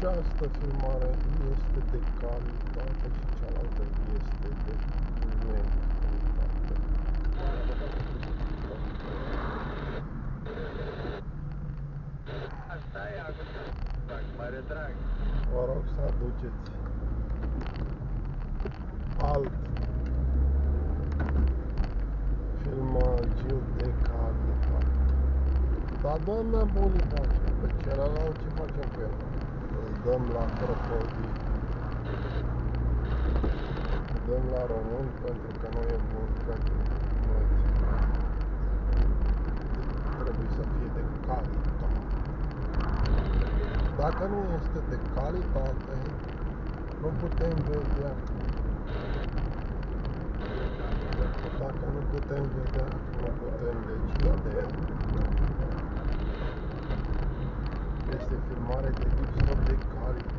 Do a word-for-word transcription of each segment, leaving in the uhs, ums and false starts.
Această filmare este de calitate și cealaltă este de necalitate. Asta e, fac mare drag. Vă rog să aduceți alt filmagiu de calitate. Dar dăm nebunii facem, pe celălalt ce facem cu el? Îl dăm la crocodil. Îl dăm la român pentru că nu e bun pentru noi. Trebuie să fie de calitate. Dacă nu este de calitate, nu putem vedea. Dacă nu putem vedea, nu putem decide. Este filmare de lipsă de calitate.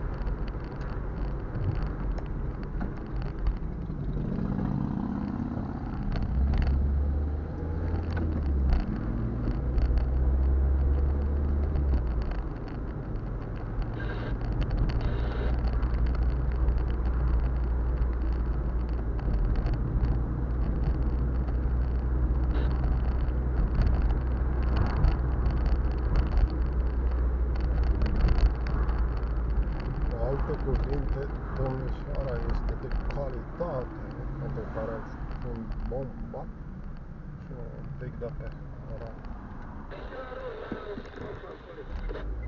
Alte cuvinte, domnișoara este de calitate, pentru care un bomba și un pic de pe ăla.